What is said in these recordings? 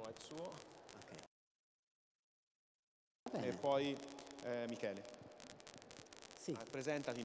è il suo. Ok. E poi Michele. Sì. Presentati.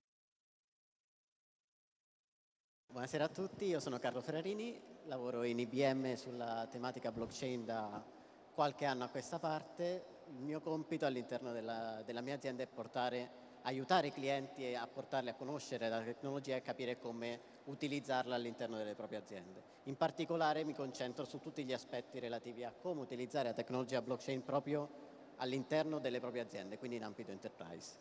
Buonasera a tutti, io sono Carlo Ferrarini, lavoro in IBM sulla tematica blockchain da qualche anno a questa parte. Il mio compito all'interno della mia azienda è aiutare i clienti a portarli a conoscere la tecnologia e capire come utilizzarla all'interno delle proprie aziende. In particolare mi concentro su tutti gli aspetti relativi a come utilizzare la tecnologia blockchain proprio all'interno delle proprie aziende, quindi in ambito enterprise.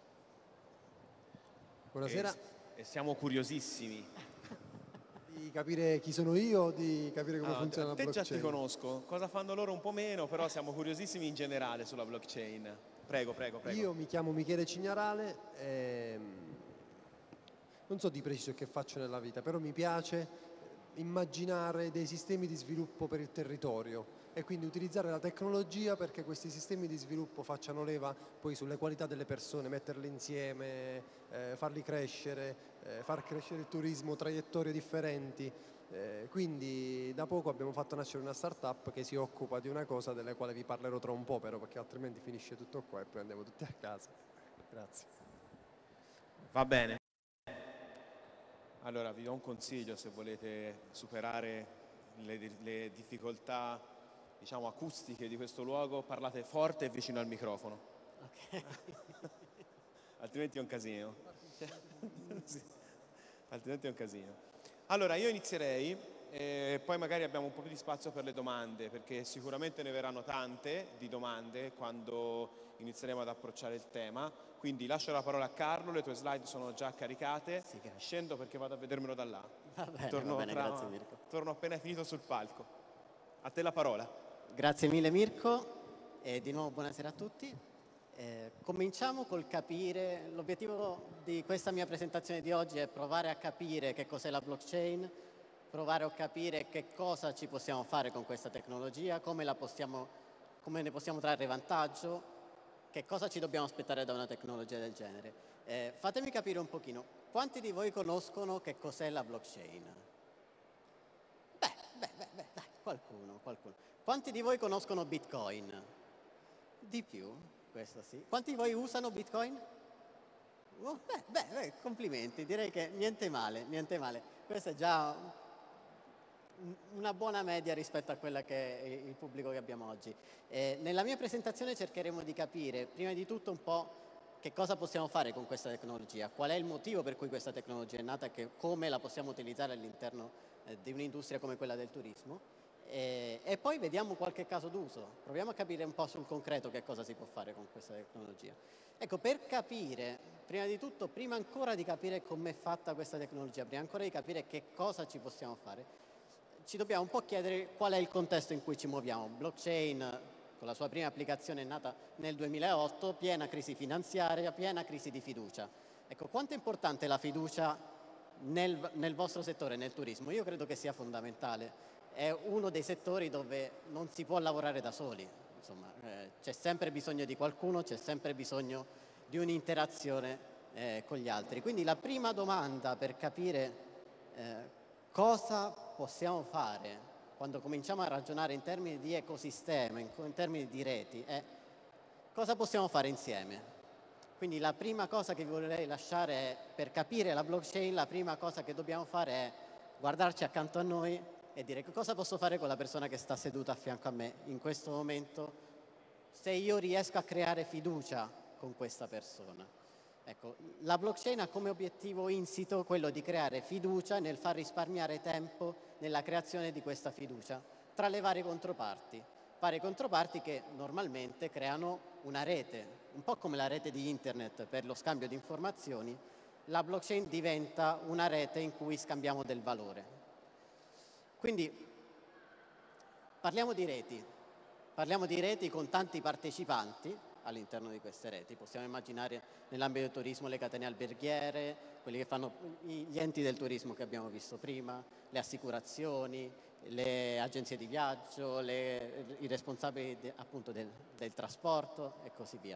Buonasera. E siamo curiosissimi. Di capire chi sono io, di capire come funziona la blockchain. Te già ti conosco, cosa fanno loro un po' meno, però siamo curiosissimi in generale sulla blockchain. Prego, prego, prego. Io mi chiamo Michele Cignarale, non so di preciso che faccio nella vita, però mi piace immaginare dei sistemi di sviluppo per il territorio e quindi utilizzare la tecnologia perché questi sistemi di sviluppo facciano leva poi sulle qualità delle persone, metterle insieme, farli crescere, far crescere il turismo, traiettorie differenti. Quindi da poco abbiamo fatto nascere una startup che si occupa di una cosa delle quali vi parlerò tra un po', però, perché altrimenti finisce tutto qua e poi andiamo tutti a casa. Grazie. Va bene. Allora vi do un consiglio: se volete superare le difficoltà, diciamo, acustiche di questo luogo, parlate forte e vicino al microfono. Ok. Altrimenti è un casino. Sì. Altrimenti è un casino. Allora io inizierei e poi magari abbiamo un po' più di spazio per le domande, perché sicuramente ne verranno tante di domande quando inizieremo ad approcciare il tema. Quindi lascio la parola a Carlo, le tue slide sono già caricate. Sì, grazie. Scendo perché vado a vedermelo da là. Va bene, grazie Mirko. Torno appena finito sul palco. A te la parola. Grazie mille Mirko e di nuovo buonasera a tutti. Cominciamo col capire, l'obiettivo di questa mia presentazione di oggi è provare a capire che cos'è la blockchain, provare a capire che cosa ci possiamo fare con questa tecnologia, come ne possiamo trarre vantaggio, che cosa ci dobbiamo aspettare da una tecnologia del genere. Fatemi capire un pochino, quanti di voi conoscono che cos'è la blockchain? Dai, qualcuno. Quanti di voi conoscono Bitcoin? Di più, questo sì. Quanti di voi usano Bitcoin? Oh, complimenti, direi che niente male. Questa è già una buona media rispetto a quella che è il pubblico che abbiamo oggi. Nella mia presentazione cercheremo di capire, prima di tutto, un po' che cosa possiamo fare con questa tecnologia, qual è il motivo per cui questa tecnologia è nata e come la possiamo utilizzare all'interno di un'industria come quella del turismo. E poi vediamo qualche caso d'uso, proviamo a capire un po' sul concreto che cosa si può fare con questa tecnologia. Ecco, per capire, prima di tutto, prima ancora di capire com'è fatta questa tecnologia, prima ancora di capire che cosa ci possiamo fare, ci dobbiamo un po' chiedere qual è il contesto in cui ci muoviamo. Blockchain, con la sua prima applicazione, è nata nel 2008, piena crisi finanziaria, piena crisi di fiducia. Ecco, quanto è importante la fiducia nel vostro settore, nel turismo? Io credo che sia fondamentale. È uno dei settori dove non si può lavorare da soli, insomma, c'è sempre bisogno di qualcuno, c'è sempre bisogno di un'interazione con gli altri. Quindi la prima domanda per capire cosa possiamo fare quando cominciamo a ragionare in termini di ecosistema, in termini di reti, è cosa possiamo fare insieme? Quindi la prima cosa che vi vorrei lasciare è, per capire la blockchain, la prima cosa che dobbiamo fare è guardarci accanto a noi e dire che cosa posso fare con la persona che sta seduta a fianco a me in questo momento, se io riesco a creare fiducia con questa persona. Ecco, la blockchain ha come obiettivo insito quello di creare fiducia nel far risparmiare tempo nella creazione di questa fiducia tra le varie controparti che normalmente creano una rete, un po' come la rete di internet per lo scambio di informazioni. La blockchain diventa una rete in cui scambiamo del valore. Quindi parliamo di reti con tanti partecipanti all'interno di queste reti. Possiamo immaginare nell'ambito del turismo le catene alberghiere, quelli che fanno gli enti del turismo che abbiamo visto prima, le assicurazioni, le agenzie di viaggio, i responsabili appunto del trasporto e così via.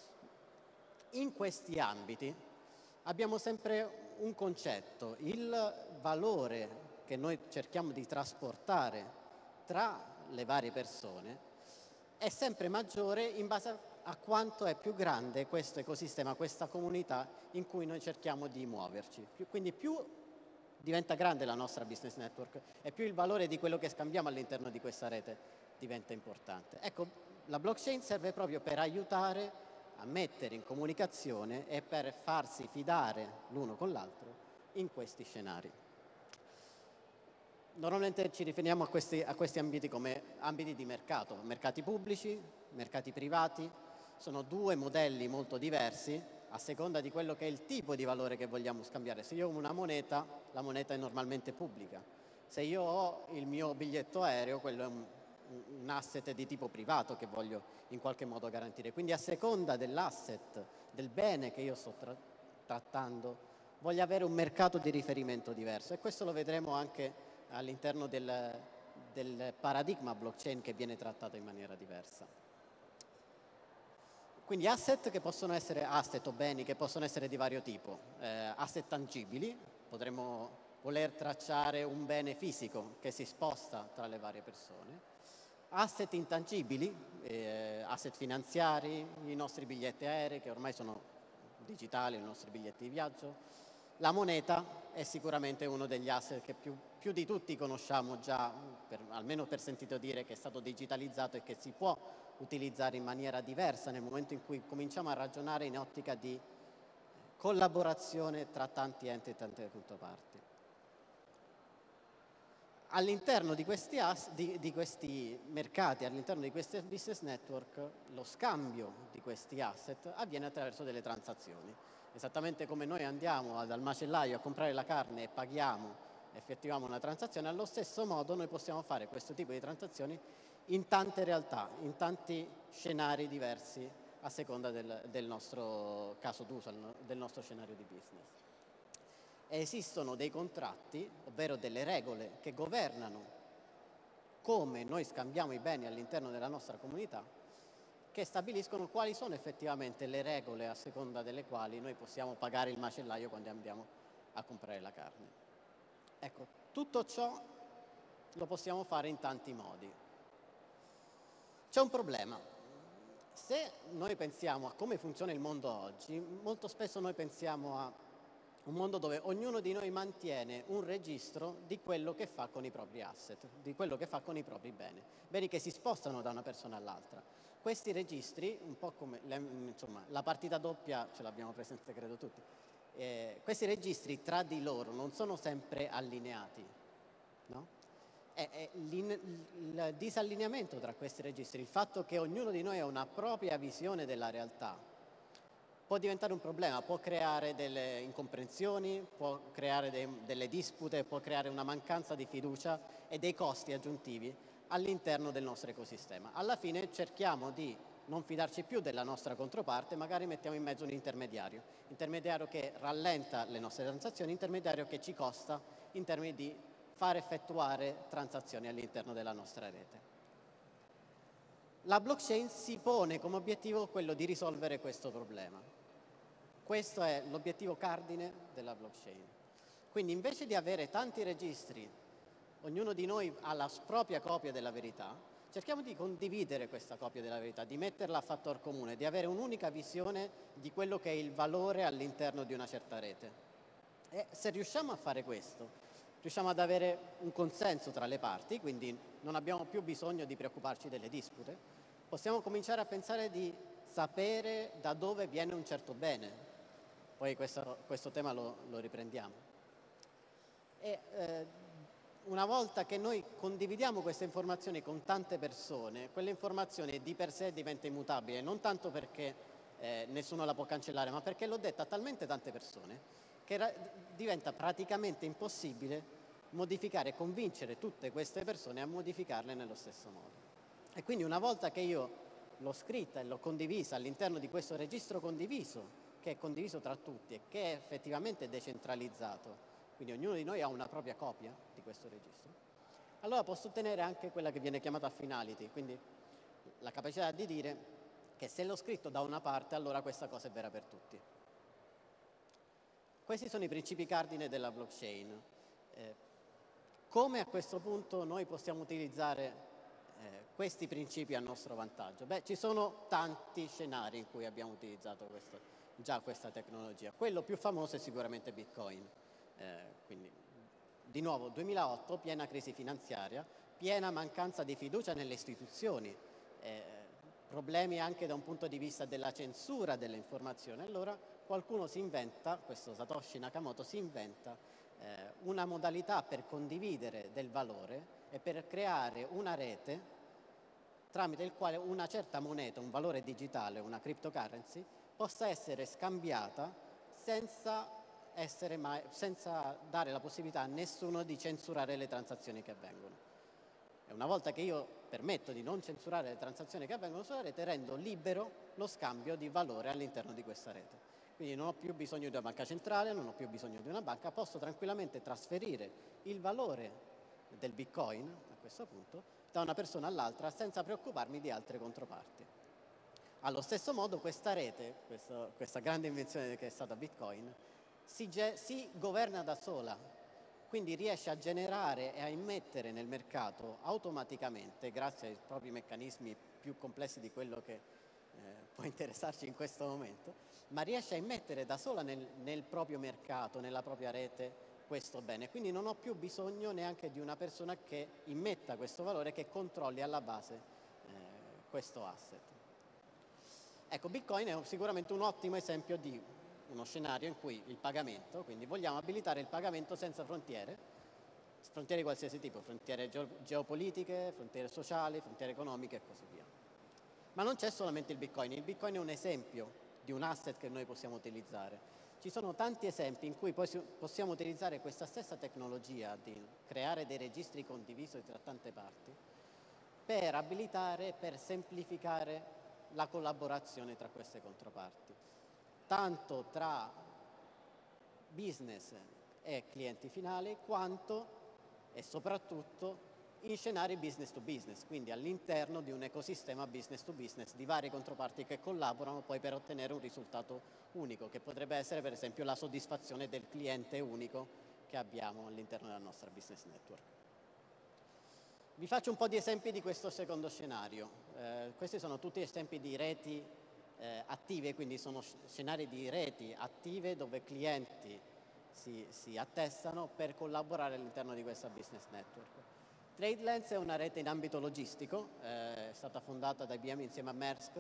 In questi ambiti abbiamo sempre un concetto, il valore che noi cerchiamo di trasportare tra le varie persone è sempre maggiore in base a quanto è più grande questo ecosistema, questa comunità in cui noi cerchiamo di muoverci. Quindi più diventa grande la nostra business network e più il valore di quello che scambiamo all'interno di questa rete diventa importante. Ecco, la blockchain serve proprio per aiutare a mettere in comunicazione e per farsi fidare l'uno con l'altro in questi scenari. Normalmente ci riferiamo a questi ambiti come ambiti di mercato, mercati pubblici, mercati privati. Sono due modelli molto diversi a seconda di quello che è il tipo di valore che vogliamo scambiare. Se io ho una moneta, la moneta è normalmente pubblica. Se io ho il mio biglietto aereo, quello è un asset di tipo privato che voglio in qualche modo garantire. Quindi a seconda dell'asset, del bene che io sto trattando, voglio avere un mercato di riferimento diverso. E questo lo vedremo anche all'interno del paradigma blockchain che viene trattato in maniera diversa. Quindi asset che possono essere asset o beni che possono essere di vario tipo. Asset tangibili, potremmo voler tracciare un bene fisico che si sposta tra le varie persone. Asset intangibili, asset finanziari, i nostri biglietti aerei che ormai sono digitali, i nostri biglietti di viaggio. La moneta è sicuramente uno degli asset che più di tutti conosciamo già, almeno per sentito dire che è stato digitalizzato e che si può utilizzare in maniera diversa nel momento in cui cominciamo a ragionare in ottica di collaborazione tra tanti enti e tante controparti. All'interno di questi mercati, all'interno di questi business network, lo scambio di questi asset avviene attraverso delle transazioni. Esattamente come noi andiamo dal macellaio a comprare la carne e paghiamo, effettuiamo una transazione, allo stesso modo noi possiamo fare questo tipo di transazioni in tante realtà, in tanti scenari diversi a seconda del nostro caso d'uso, del nostro scenario di business. Esistono dei contratti, ovvero delle regole che governano come noi scambiamo i beni all'interno della nostra comunità, che stabiliscono quali sono effettivamente le regole a seconda delle quali noi possiamo pagare il macellaio quando andiamo a comprare la carne. Ecco, tutto ciò lo possiamo fare in tanti modi. C'è un problema. Se noi pensiamo a come funziona il mondo oggi, molto spesso noi pensiamo a un mondo dove ognuno di noi mantiene un registro di quello che fa con i propri asset, di quello che fa con i propri beni che si spostano da una persona all'altra. Questi registri, un po' come insomma, la partita doppia, ce l'abbiamo presente credo tutti, questi registri tra di loro non sono sempre allineati, no? Il disallineamento tra questi registri, il fatto che ognuno di noi ha una propria visione della realtà, può diventare un problema, può creare delle incomprensioni, può creare delle dispute, può creare una mancanza di fiducia e dei costi aggiuntivi all'interno del nostro ecosistema. Alla fine cerchiamo di non fidarci più della nostra controparte, magari mettiamo in mezzo un intermediario che rallenta le nostre transazioni, intermediario che ci costa in termini di far effettuare transazioni all'interno della nostra rete. La blockchain si pone come obiettivo quello di risolvere questo problema. Questo è l'obiettivo cardine della blockchain. Quindi invece di avere tanti registri, ognuno di noi ha la propria copia della verità, cerchiamo di condividere questa copia della verità, di metterla a fattor comune, di avere un'unica visione di quello che è il valore all'interno di una certa rete. E se riusciamo a fare questo, riusciamo ad avere un consenso tra le parti, quindi non abbiamo più bisogno di preoccuparci delle dispute, possiamo cominciare a pensare di sapere da dove viene un certo bene. Poi questo tema lo riprendiamo. Una volta che noi condividiamo queste informazioni con tante persone, quell'informazione di per sé diventa immutabile, non tanto perché nessuno la può cancellare, ma perché l'ho detta a talmente tante persone che diventa praticamente impossibile modificare e convincere tutte queste persone a modificarle nello stesso modo. E quindi una volta che io l'ho scritta e l'ho condivisa all'interno di questo registro condiviso, che è condiviso tra tutti e che è effettivamente decentralizzato, quindi ognuno di noi ha una propria copia di questo registro, allora posso ottenere anche quella che viene chiamata finality, quindi la capacità di dire che se l'ho scritto da una parte, allora questa cosa è vera per tutti. Questi sono i principi cardine della blockchain. Come a questo punto noi possiamo utilizzare questi principi a nostro vantaggio? Beh, ci sono tanti scenari in cui abbiamo utilizzato già questa tecnologia. Quello più famoso è sicuramente Bitcoin. Quindi, di nuovo, 2008, piena crisi finanziaria, piena mancanza di fiducia nelle istituzioni, problemi anche da un punto di vista della censura delle informazioni. Allora qualcuno si inventa, questo Satoshi Nakamoto si inventa una modalità per condividere del valore e per creare una rete tramite il quale una certa moneta, un valore digitale, una cryptocurrency, possa essere scambiata senza dare la possibilità a nessuno di censurare le transazioni che avvengono. E una volta che io permetto di non censurare le transazioni che avvengono sulla rete, rendo libero lo scambio di valore all'interno di questa rete. Quindi non ho più bisogno di una banca centrale, non ho più bisogno di una banca, posso tranquillamente trasferire il valore del Bitcoin, a questo punto, da una persona all'altra senza preoccuparmi di altre controparti. Allo stesso modo questa rete, questa grande invenzione che è stata Bitcoin, si governa da sola, quindi riesce a generare e a immettere nel mercato automaticamente, grazie ai propri meccanismi più complessi di quello che può interessarci in questo momento, ma riesce a immettere da sola nel proprio mercato, nella propria rete, questo bene. Quindi non ho più bisogno neanche di una persona che immetta questo valore, che controlli alla base questo asset. Ecco, Bitcoin è sicuramente un ottimo esempio di uno scenario in cui il pagamento, quindi vogliamo abilitare il pagamento senza frontiere di qualsiasi tipo, frontiere geopolitiche, frontiere sociali, frontiere economiche e così via. Ma non c'è solamente il Bitcoin è un esempio di un asset che noi possiamo utilizzare. Ci sono tanti esempi in cui poi possiamo utilizzare questa stessa tecnologia di creare dei registri condivisi tra tante parti per abilitare, per semplificare la collaborazione tra queste controparti, tanto tra business e clienti finali, quanto e soprattutto in scenari business to business, quindi all'interno di un ecosistema business to business di varie controparti che collaborano poi per ottenere un risultato unico, che potrebbe essere per esempio la soddisfazione del cliente unico che abbiamo all'interno della nostra business network. Vi faccio un po' di esempi di questo secondo scenario. Questi sono tutti esempi di reti attive, quindi sono scenari di reti attive dove clienti si attestano per collaborare all'interno di questa business network. TradeLens è una rete in ambito logistico, è stata fondata da IBM insieme a Maersk,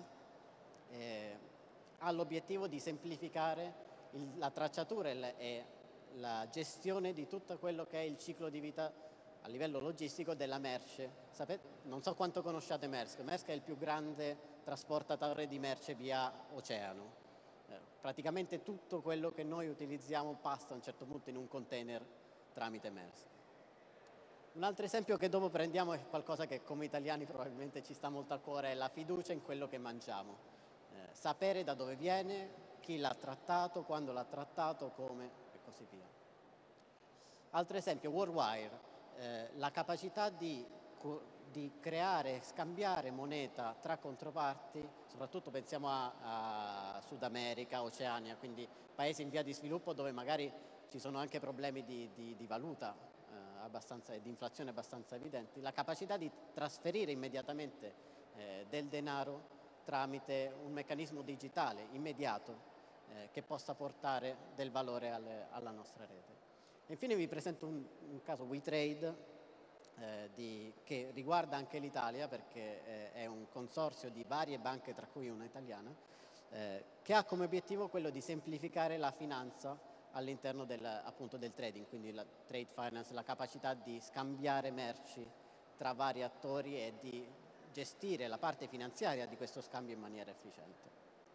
ha l'obiettivo di semplificare la tracciatura e la gestione di tutto quello che è il ciclo di vita a livello logistico della merce. Non so quanto conosciate Maersk. Maersk è il più grande trasportatore di merce via oceano. Praticamente tutto quello che noi utilizziamo passa a un certo punto in un container tramite Maersk. Un altro esempio che dopo prendiamo è qualcosa che come italiani probabilmente ci sta molto a cuore, è la fiducia in quello che mangiamo. Sapere da dove viene, chi l'ha trattato, quando l'ha trattato, come e così via. Altro esempio, Worldwire, la capacità di creare, scambiare moneta tra controparti, soprattutto pensiamo a Sud America, Oceania, quindi paesi in via di sviluppo dove magari ci sono anche problemi di valuta e di inflazione abbastanza evidenti, la capacità di trasferire immediatamente del denaro tramite un meccanismo digitale immediato che possa portare del valore alla nostra rete. E infine vi presento un caso WeTrade che riguarda anche l'Italia, perché è un consorzio di varie banche, tra cui una italiana, che ha come obiettivo quello di semplificare la finanza all'interno appunto del trading, quindi la trade finance, la capacità di scambiare merci tra vari attori e di gestire la parte finanziaria di questo scambio in maniera efficiente.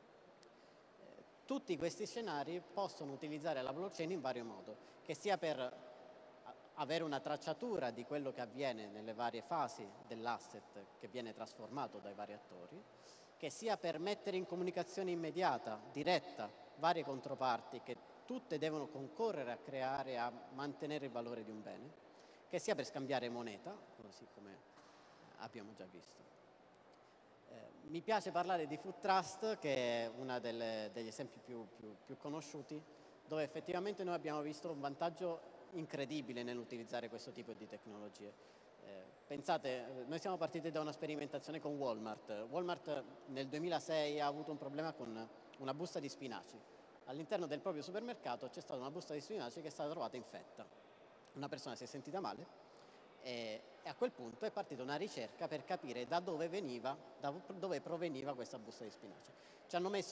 Tutti questi scenari possono utilizzare la blockchain in vario modo, che sia per avere una tracciatura di quello che avviene nelle varie fasi dell'asset che viene trasformato dai vari attori, che sia per mettere in comunicazione immediata, diretta, varie controparti che tutte devono concorrere a creare e a mantenere il valore di un bene, che sia per scambiare moneta, così come abbiamo già visto. Mi piace parlare di Food Trust, che è uno degli esempi più conosciuti, dove effettivamente noi abbiamo visto un vantaggio incredibile nell'utilizzare questo tipo di tecnologie. Pensate, noi siamo partiti da una sperimentazione con Walmart. Walmart nel 2006 ha avuto un problema con una busta di spinaci. All'interno del proprio supermercato c'è stata una busta di spinaci che è stata trovata infetta. Una persona si è sentita male e a quel punto è partita una ricerca per capire da dove proveniva questa busta di spinaci. Ci hanno messo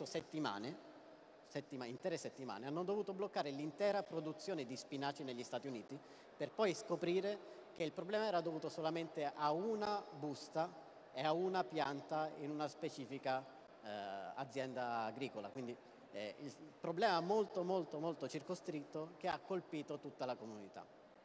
intere settimane, hanno dovuto bloccare l'intera produzione di spinaci negli Stati Uniti per poi scoprire che il problema era dovuto solamente a una busta e a una pianta in una specifica azienda agricola. Quindi il problema molto molto molto circoscritto che ha colpito tutta la comunità.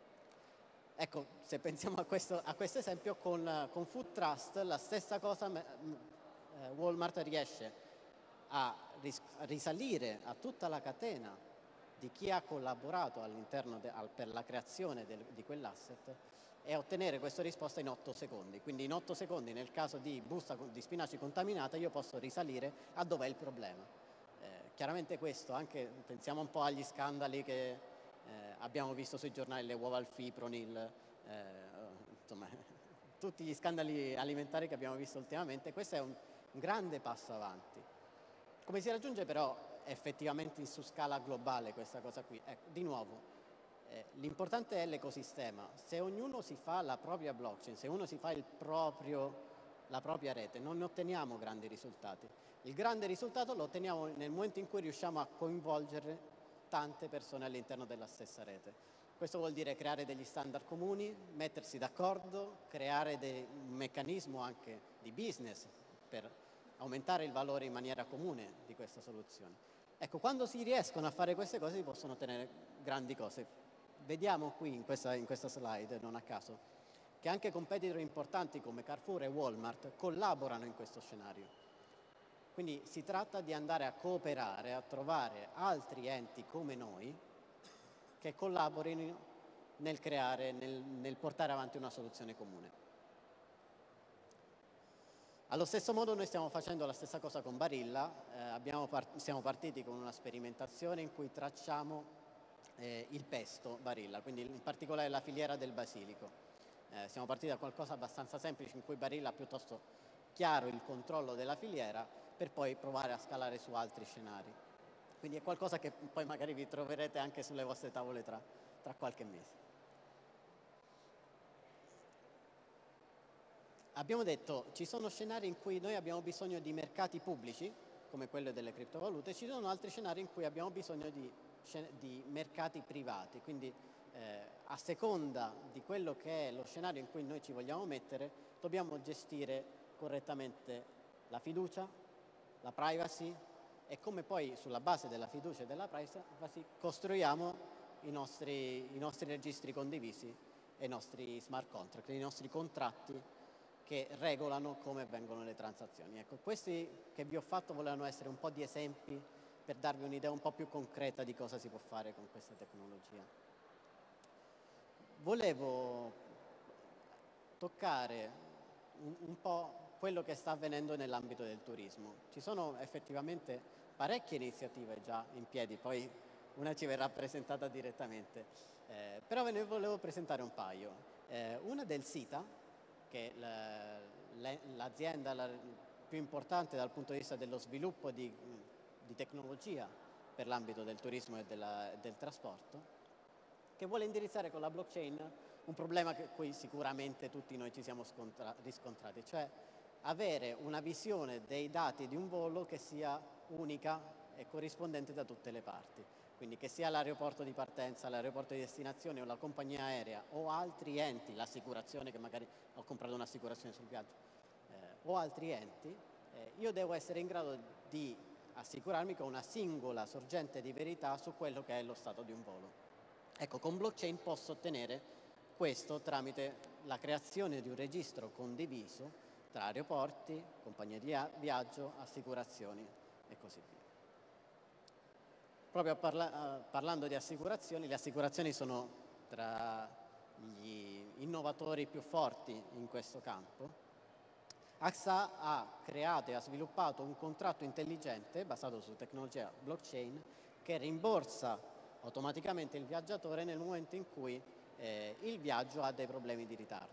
Ecco, se pensiamo a questo esempio con Food Trust, la stessa cosa, Walmart riesce a risalire a tutta la catena di chi ha collaborato all'interno per la creazione di quell'asset e ottenere questa risposta in 8 secondi. Quindi in 8 secondi, nel caso di busta di spinaci contaminata, io posso risalire a dov'è il problema. Chiaramente questo, anche pensiamo un po' agli scandali che abbiamo visto sui giornali, le uova al fipronil, insomma, tutti gli scandali alimentari che abbiamo visto ultimamente. Questo è un grande passo avanti. Come si raggiunge però effettivamente su scala globale questa cosa qui? Ecco, di nuovo, l'importante è l'ecosistema. Se ognuno si fa la propria blockchain, se uno si fa la propria rete, non ne otteniamo grandi risultati. Il grande risultato lo otteniamo nel momento in cui riusciamo a coinvolgere tante persone all'interno della stessa rete. Questo vuol dire creare degli standard comuni, mettersi d'accordo, creare un meccanismo anche di business per aumentare il valore in maniera comune di questa soluzione. Ecco, quando si riescono a fare queste cose si possono ottenere grandi cose. Vediamo qui in questa slide, non a caso, che anche competitor importanti come Carrefour e Walmart collaborano in questo scenario. Quindi si tratta di andare a cooperare, a trovare altri enti come noi che collaborino nel creare, nel portare avanti una soluzione comune. Allo stesso modo noi stiamo facendo la stessa cosa con Barilla, siamo partiti con una sperimentazione in cui tracciamo il pesto Barilla, quindi in particolare la filiera del basilico. Siamo partiti da qualcosa abbastanza semplice in cui Barilla ha piuttosto chiaro il controllo della filiera per poi provare a scalare su altri scenari. Quindi è qualcosa che poi magari vi troverete anche sulle vostre tavole tra qualche mese. Abbiamo detto ci sono scenari in cui noi abbiamo bisogno di mercati pubblici, come quello delle criptovalute, ci sono altri scenari in cui abbiamo bisogno di mercati privati, quindi a seconda di quello che è lo scenario in cui noi ci vogliamo mettere, dobbiamo gestire correttamente la fiducia, la privacy e come poi sulla base della fiducia e della privacy costruiamo i nostri registri condivisi e i nostri smart contract, i nostri contratti che regolano come avvengono le transazioni. Ecco, questi che vi ho fatto volevano essere un po' di esempi per darvi un'idea un po' più concreta di cosa si può fare con questa tecnologia. Volevo toccare un po' quello che sta avvenendo nell'ambito del turismo. Ci sono effettivamente parecchie iniziative già in piedi, poi una ci verrà presentata direttamente, però ve ne volevo presentare un paio. Una del SITA, che è l'azienda più importante dal punto di vista dello sviluppo di tecnologia per l'ambito del turismo e del trasporto, che vuole indirizzare con la blockchain un problema con cui sicuramente tutti noi ci siamo riscontrati, cioè avere una visione dei dati di un volo che sia unica e corrispondente da tutte le parti. Quindi che sia l'aeroporto di partenza, l'aeroporto di destinazione o la compagnia aerea o altri enti, l'assicurazione che magari ho comprato un'assicurazione sul viaggio, o altri enti, io devo essere in grado di assicurarmi con una singola sorgente di verità su quello che è lo stato di un volo. Ecco, con blockchain posso ottenere questo tramite la creazione di un registro condiviso tra aeroporti, compagnie di viaggio, assicurazioni e così via. Proprio parlando di assicurazioni, le assicurazioni sono tra gli innovatori più forti in questo campo. AXA ha creato e ha sviluppato un contratto intelligente basato su tecnologia blockchain che rimborsa automaticamente il viaggiatore nel momento in cui il viaggio ha dei problemi di ritardo.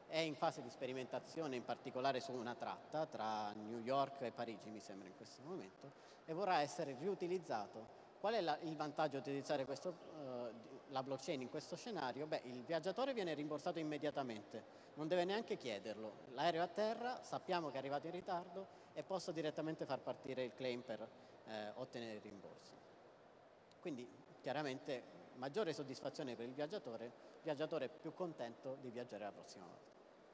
è in fase di sperimentazione, in particolare su una tratta tra New York e Parigi, mi sembra in questo momento, e vorrà essere riutilizzato. Qual è il vantaggio di utilizzare la blockchain in questo scenario? Beh, il viaggiatore viene rimborsato immediatamente, non deve neanche chiederlo. L'aereo è a terra, sappiamo che è arrivato in ritardo e posso direttamente far partire il claim per ottenere il rimborso. Quindi chiaramente maggiore soddisfazione per il viaggiatore più contento di viaggiare la prossima volta.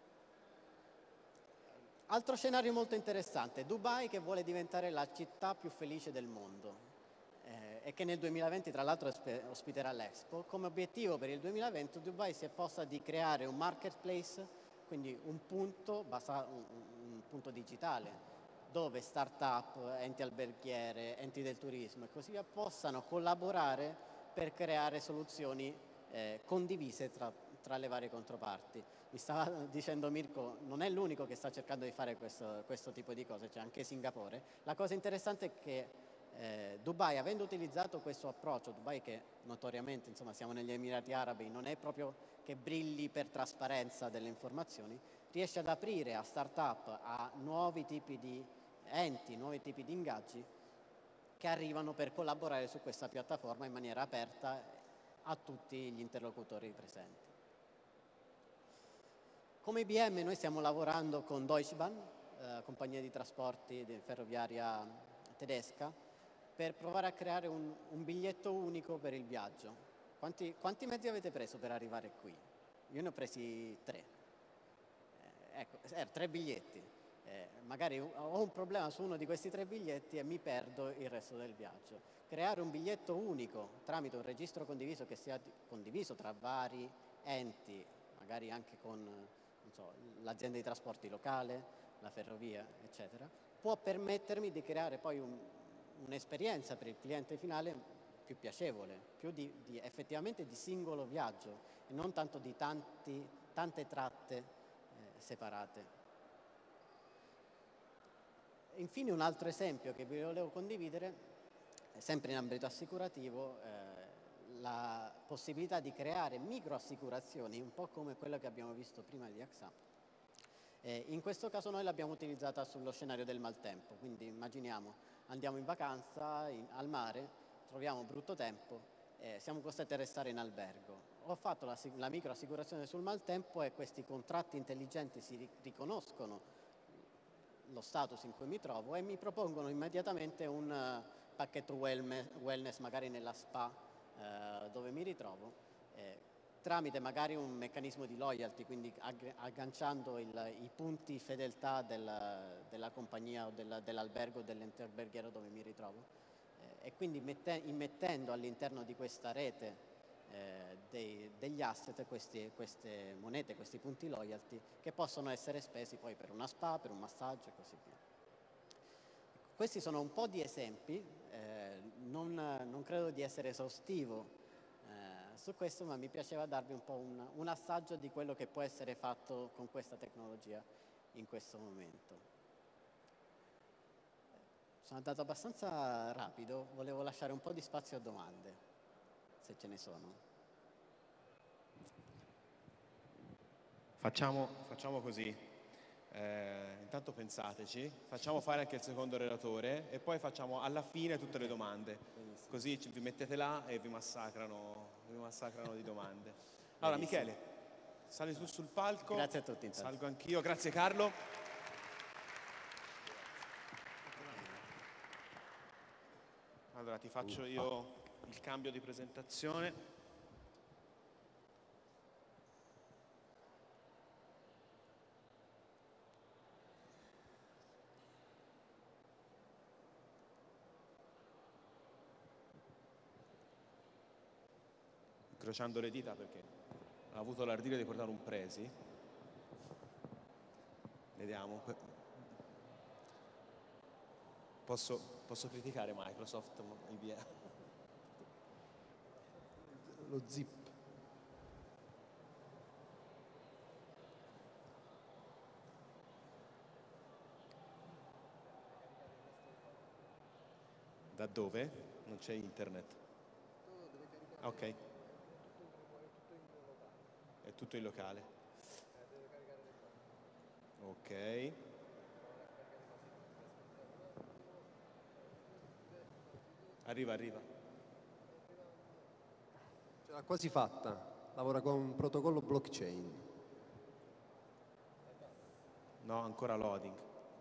Altro scenario molto interessante, Dubai che vuole diventare la città più felice del mondo e che nel 2020 tra l'altro ospiterà l'Expo. Come obiettivo per il 2020 Dubai si è posta di creare un marketplace, quindi un punto digitale dove start-up, enti alberghiere, enti del turismo e così via possano collaborare per creare soluzioni condivise tra le varie controparti. Mi stava dicendo Mirko, non è l'unico che sta cercando di fare questo tipo di cose, c'è anche Singapore. La cosa interessante è che Dubai, avendo utilizzato questo approccio, Dubai che notoriamente, insomma, siamo negli Emirati Arabi, non è proprio che brilli per trasparenza delle informazioni, riesce ad aprire a start-up, a nuovi tipi di enti, nuovi tipi di ingaggi che arrivano per collaborare su questa piattaforma in maniera aperta a tutti gli interlocutori presenti. Come IBM noi stiamo lavorando con Deutsche Bahn, compagnia di trasporti ferroviaria tedesca, per provare a creare un biglietto unico per il viaggio. Quanti mezzi avete preso per arrivare qui? Io ne ho presi 3. Ecco, 3 biglietti. Magari ho un problema su uno di questi 3 biglietti e mi perdo il resto del viaggio. Creare un biglietto unico tramite un registro condiviso che sia condiviso tra vari enti, magari anche con l'azienda di trasporti locale, la ferrovia, eccetera, può permettermi di creare poi un'esperienza per il cliente finale più piacevole, più effettivamente di singolo viaggio e non tanto di tante tratte separate. Infine un altro esempio che vi volevo condividere, sempre in ambito assicurativo, la possibilità di creare microassicurazioni, un po' come quella che abbiamo visto prima di AXA. In questo caso noi l'abbiamo utilizzata sullo scenario del maltempo, quindi immaginiamo andiamo in vacanza al mare, troviamo brutto tempo, siamo costretti a restare in albergo. Ho fatto la microassicurazione sul maltempo e questi contratti intelligenti si riconoscono lo status in cui mi trovo e mi propongono immediatamente un pacchetto wellness magari nella spa dove mi ritrovo, tramite magari un meccanismo di loyalty, quindi agganciando i punti fedeltà della compagnia o dell'albergo o dell'ente alberghiero dove mi ritrovo, e quindi immettendo all'interno di questa rete degli asset queste monete, questi punti loyalty che possono essere spesi poi per una spa, per un massaggio e così via. Questi sono un po' di esempi, non credo di essere esaustivo su questo, ma mi piaceva darvi un po' un assaggio di quello che può essere fatto con questa tecnologia in questo momento. Sono andato abbastanza rapido, volevo lasciare un po' di spazio a domande, se ce ne sono. Facciamo così, intanto pensateci, facciamo fare anche il secondo relatore e poi facciamo alla fine tutte le domande, così vi mettete là e vi massacrano di domande. Allora Michele, sali tu sul palco. Grazie a tutti. Intanto. Salgo anch'io, grazie Carlo. Allora ti faccio io il cambio di presentazione. Incrociando le dita perché ha avuto l'ardire di portare un Presi. Vediamo. Posso criticare Microsoft, IBM? Lo zip. Da dove? Non c'è internet. Ok. È tutto in locale. Ok. Arriva, arriva. Ce l'ha quasi fatta, lavora con un protocollo blockchain. No, ancora loading.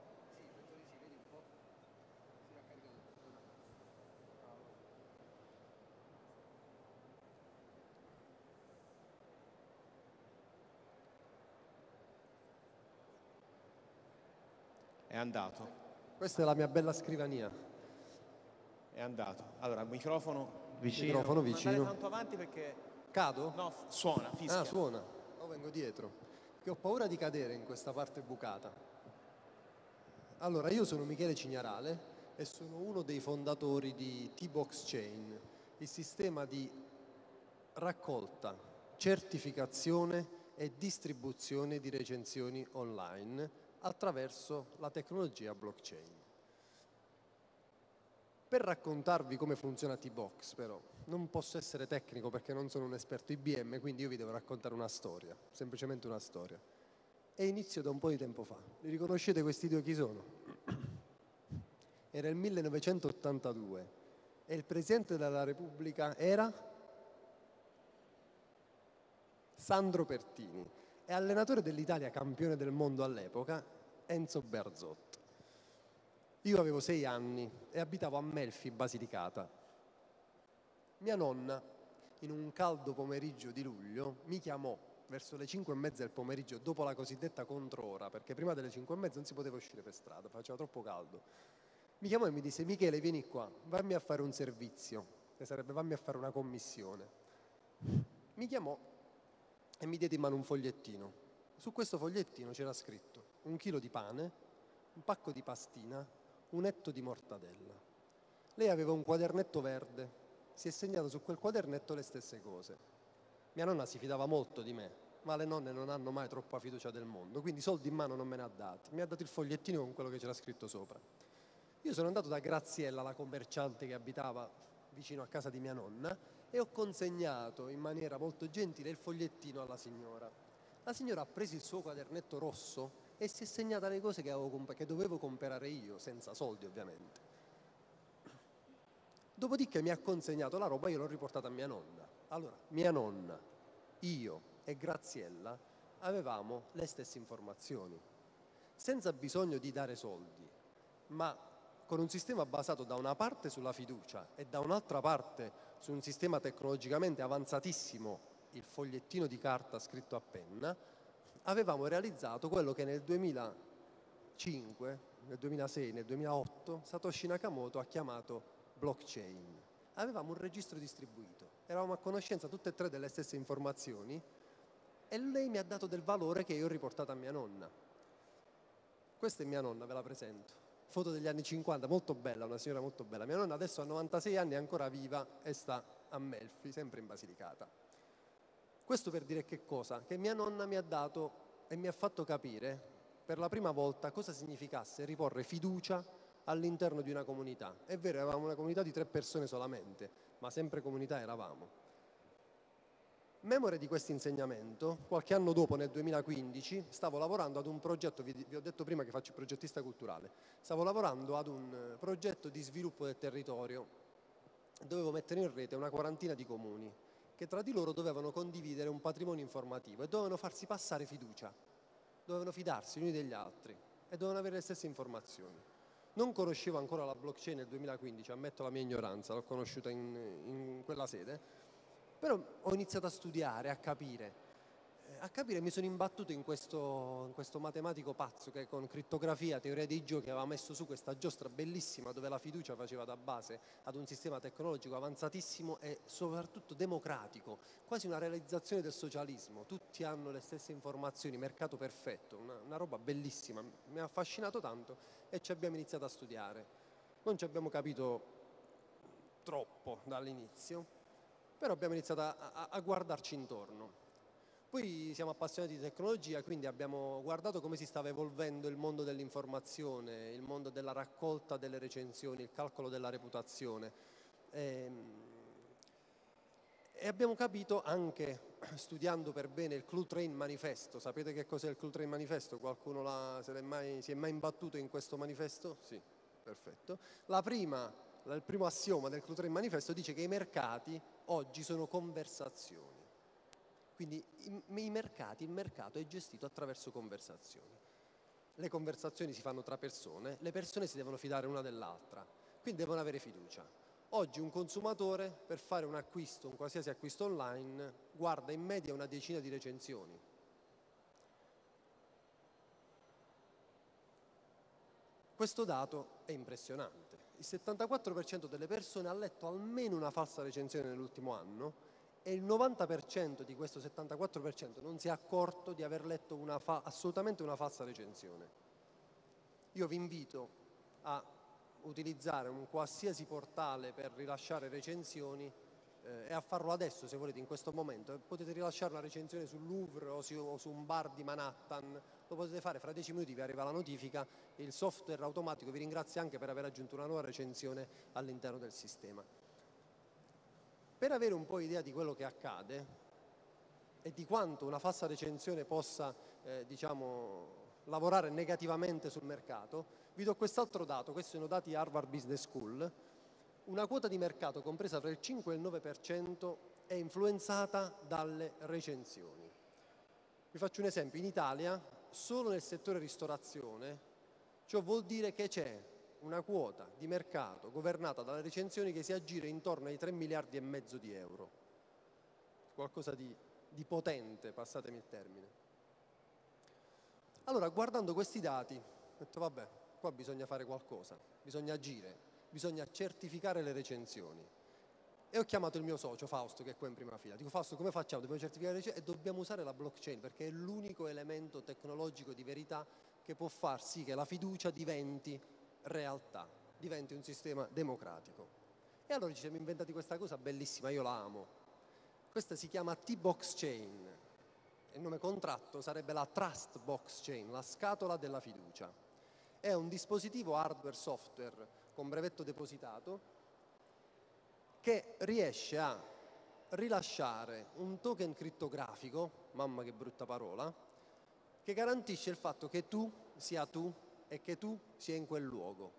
È andato, Questa è la mia bella scrivania. è andato. Allora, microfono vicino. Microfono Non andare vicino. tanto avanti perché... Cado? No, suona, fischia. Ah, suona. Oh, vengo dietro. Che ho paura di cadere in questa parte bucata. Allora, io sono Michele Cignarale e sono uno dei fondatori di T-Box Chain, il sistema di raccolta, certificazione e distribuzione di recensioni online attraverso la tecnologia blockchain. Per raccontarvi come funziona T-Box, però, non posso essere tecnico perché non sono un esperto IBM, quindi io vi devo raccontare una storia, semplicemente una storia. E inizio da un po' di tempo fa. Li riconoscete questi due chi sono? Era il 1982 e il Presidente della Repubblica era Sandro Pertini e allenatore dell'Italia campione del mondo all'epoca Enzo Bearzot. Io avevo 6 anni e abitavo a Melfi, Basilicata. Mia nonna, in un caldo pomeriggio di luglio, mi chiamò verso le 5:30 del pomeriggio, dopo la cosiddetta controora, perché prima delle 5:30 non si poteva uscire per strada, faceva troppo caldo. Mi chiamò e mi disse: Michele, vieni qua, vammi a fare un servizio, che sarebbe vammi a fare una commissione. Mi chiamò e mi diede in mano un fogliettino. Su questo fogliettino c'era scritto 1 chilo di pane, un pacco di pastina, un etto di mortadella. Lei aveva un quadernetto verde, si è segnato su quel quadernetto le stesse cose. Mia nonna si fidava molto di me, ma le nonne non hanno mai troppa fiducia del mondo, quindi soldi in mano non me ne ha dati. Mi ha dato il fogliettino con quello che c'era scritto sopra. Io sono andato da Graziella, la commerciante che abitava vicino a casa di mia nonna, e ho consegnato in maniera molto gentile il fogliettino alla signora. La signora ha preso il suo quadernetto rosso e si è segnata le cose che dovevo comprare io, senza soldi ovviamente. Dopodiché mi ha consegnato la roba e io l'ho riportata a mia nonna. Allora, mia nonna, io e Graziella avevamo le stesse informazioni, senza bisogno di dare soldi, ma con un sistema basato da una parte sulla fiducia e da un'altra parte su un sistema tecnologicamente avanzatissimo, il fogliettino di carta scritto a penna, avevamo realizzato quello che nel 2005, nel 2006, nel 2008 Satoshi Nakamoto ha chiamato blockchain. Avevamo un registro distribuito, eravamo a conoscenza tutte e tre delle stesse informazioni e lei mi ha dato del valore che io ho riportato a mia nonna. Questa è mia nonna, ve la presento. Foto degli anni 50, molto bella, una signora molto bella. Mia nonna adesso ha 96 anni, è ancora viva e sta a Melfi, sempre in Basilicata. Questo per dire che cosa? Che mia nonna mi ha dato e mi ha fatto capire per la prima volta cosa significasse riporre fiducia all'interno di una comunità. È vero, eravamo una comunità di 3 persone solamente, ma sempre comunità eravamo. Memore di questo insegnamento, qualche anno dopo, nel 2015, stavo lavorando ad un progetto, vi ho detto prima che faccio il progettista culturale, stavo lavorando ad un progetto di sviluppo del territorio, dovevo mettere in rete una quarantina di comuni, che tra di loro dovevano condividere un patrimonio informativo e dovevano farsi passare fiducia, dovevano fidarsi gli uni degli altri e dovevano avere le stesse informazioni. Non conoscevo ancora la blockchain nel 2015, ammetto la mia ignoranza, l'ho conosciuta in quella sede, però ho iniziato a studiare, a capire mi sono imbattuto in questo matematico pazzo che con crittografia, teoria dei giochi aveva messo su questa giostra bellissima dove la fiducia faceva da base ad un sistema tecnologico avanzatissimo e soprattutto democratico, quasi una realizzazione del socialismo. Tutti hanno le stesse informazioni, mercato perfetto, una roba bellissima, mi ha affascinato tanto e ci abbiamo iniziato a studiare. Non ci abbiamo capito troppo dall'inizio, però abbiamo iniziato a guardarci intorno. Poi siamo appassionati di tecnologia, quindi abbiamo guardato come si stava evolvendo il mondo dell'informazione, il mondo della raccolta delle recensioni, il calcolo della reputazione. E E abbiamo capito anche, studiando per bene il Clue Train Manifesto, sapete che cos'è il Clue Train Manifesto? Qualcuno si è mai imbattuto in questo manifesto? Sì, perfetto. Il primo assioma del Clue Train Manifesto dice che i mercati oggi sono conversazioni. Quindi il mercato è gestito attraverso conversazioni. Le conversazioni si fanno tra persone, le persone si devono fidare una dell'altra, quindi devono avere fiducia. Oggi un consumatore per fare un acquisto, un qualsiasi acquisto online, guarda in media una decina di recensioni. Questo dato è impressionante. Il 74% delle persone ha letto almeno una falsa recensione nell'ultimo anno e il 90% di questo 74% non si è accorto di aver letto assolutamente una falsa recensione. Io vi invito a utilizzare un qualsiasi portale per rilasciare recensioni e a farlo adesso se volete, in questo momento. Potete rilasciare una recensione sul Louvre o su un bar di Manhattan, lo potete fare, fra 10 minuti vi arriva la notifica, il software automatico vi ringrazia anche per aver aggiunto una nuova recensione all'interno del sistema. Per avere un po' idea di quello che accade e di quanto una falsa recensione possa lavorare negativamente sul mercato, vi do quest'altro dato. Questi sono dati Harvard Business School. Una quota di mercato compresa tra il 5 e il 9% è influenzata dalle recensioni. Vi faccio un esempio: in Italia, solo nel settore ristorazione, ciò vuol dire che c'è una quota di mercato governata dalle recensioni che si aggira intorno ai 3 miliardi e mezzo di euro. Qualcosa di potente, passatemi il termine. Allora, guardando questi dati, ho detto vabbè, qua bisogna fare qualcosa, bisogna agire, bisogna certificare le recensioni. E ho chiamato il mio socio Fausto, che è qua in prima fila. Dico: Fausto, come facciamo? Dobbiamo certificare le recensioni e dobbiamo usare la blockchain, perché è l'unico elemento tecnologico di verità che può far sì che la fiducia diventi realtà, diventi un sistema democratico. E allora ci siamo inventati questa cosa bellissima, io la amo. Questa si chiama T-Box Chain. Il nome contratto sarebbe la Trust Box Chain, la scatola della fiducia. È un dispositivo hardware-software con brevetto depositato che riesce a rilasciare un token crittografico, mamma che brutta parola, che garantisce il fatto che tu sia tu e che tu sia in quel luogo.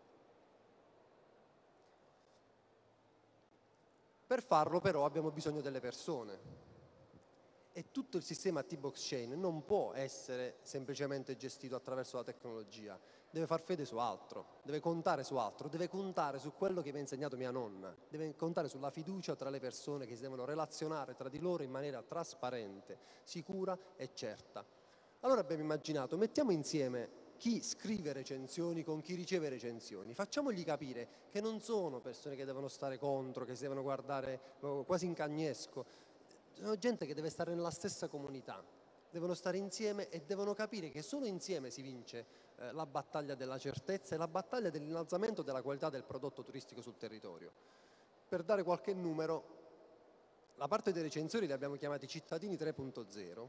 Per farlo però abbiamo bisogno delle persone. E tutto il sistema T-Box Chain non può essere semplicemente gestito attraverso la tecnologia, deve far fede su altro, deve contare su altro, deve contare su quello che mi ha insegnato mia nonna, deve contare sulla fiducia tra le persone che si devono relazionare tra di loro in maniera trasparente, sicura e certa. Allora abbiamo immaginato, mettiamo insieme chi scrive recensioni con chi riceve recensioni, facciamogli capire che non sono persone che devono stare contro, che si devono guardare quasi in cagnesco. Sono gente che deve stare nella stessa comunità, devono stare insieme e devono capire che solo insieme si vince la battaglia della certezza e la battaglia dell'innalzamento della qualità del prodotto turistico sul territorio. Per dare qualche numero, la parte dei recensori li abbiamo chiamati cittadini 3.0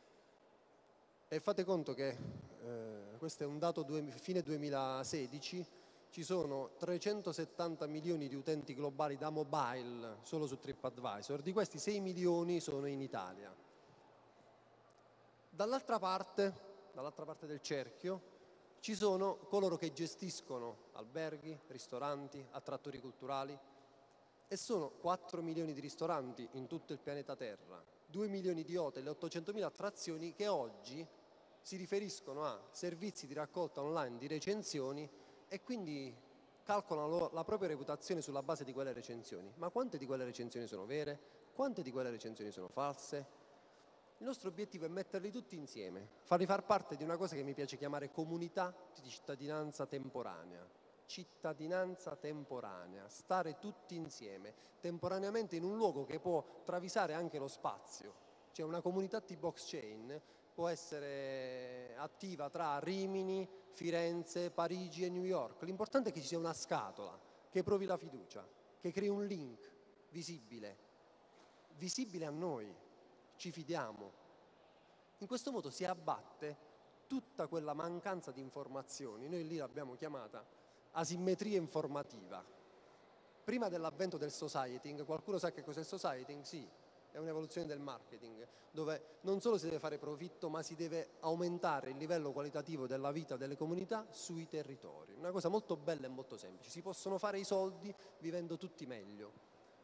e fate conto che questo è un dato fine 2016, ci sono 370 milioni di utenti globali da mobile solo su TripAdvisor, di questi 6 milioni sono in Italia. Dall'altra parte del cerchio ci sono coloro che gestiscono alberghi, ristoranti, attrattori culturali e sono 4 milioni di ristoranti in tutto il pianeta Terra, 2 milioni di hotel e 800.000 attrazioni che oggi si riferiscono a servizi di raccolta online di recensioni e quindi calcolano la propria reputazione sulla base di quelle recensioni. Ma quante di quelle recensioni sono vere? Quante di quelle recensioni sono false? Il nostro obiettivo è metterli tutti insieme, farli far parte di una cosa che mi piace chiamare comunità di cittadinanza temporanea. Cittadinanza temporanea, stare tutti insieme, temporaneamente in un luogo che può travisare anche lo spazio. Cioè una comunità T-Box Chain può essere attiva tra Rimini, Firenze, Parigi e New York. L'importante è che ci sia una scatola, che provi la fiducia, che crei un link visibile a noi, ci fidiamo. In questo modo si abbatte tutta quella mancanza di informazioni, noi lì l'abbiamo chiamata asimmetria informativa. Prima dell'avvento del societying, qualcuno sa che cos'è il societying? Sì, è un'evoluzione del marketing, dove non solo si deve fare profitto, ma si deve aumentare il livello qualitativo della vita delle comunità sui territori. Una cosa molto bella e molto semplice. Si possono fare i soldi vivendo tutti meglio.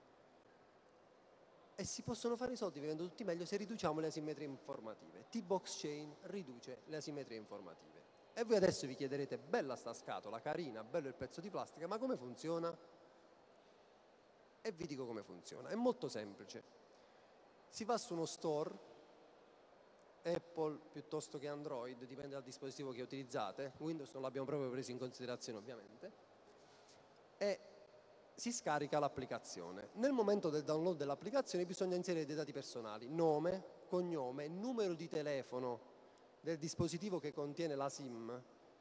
E si possono fare i soldi vivendo tutti meglio se riduciamo le asimmetrie informative. T-Box Chain riduce le asimmetrie informative. E voi adesso vi chiederete, bella sta scatola, carina, bello il pezzo di plastica, ma come funziona? E vi dico come funziona. È molto semplice. Si va su uno store, Apple piuttosto che Android, dipende dal dispositivo che utilizzate, Windows non l'abbiamo proprio preso in considerazione ovviamente, e si scarica l'applicazione. Nel momento del download dell'applicazione bisogna inserire dei dati personali, nome, cognome, numero di telefono del dispositivo che contiene la SIM,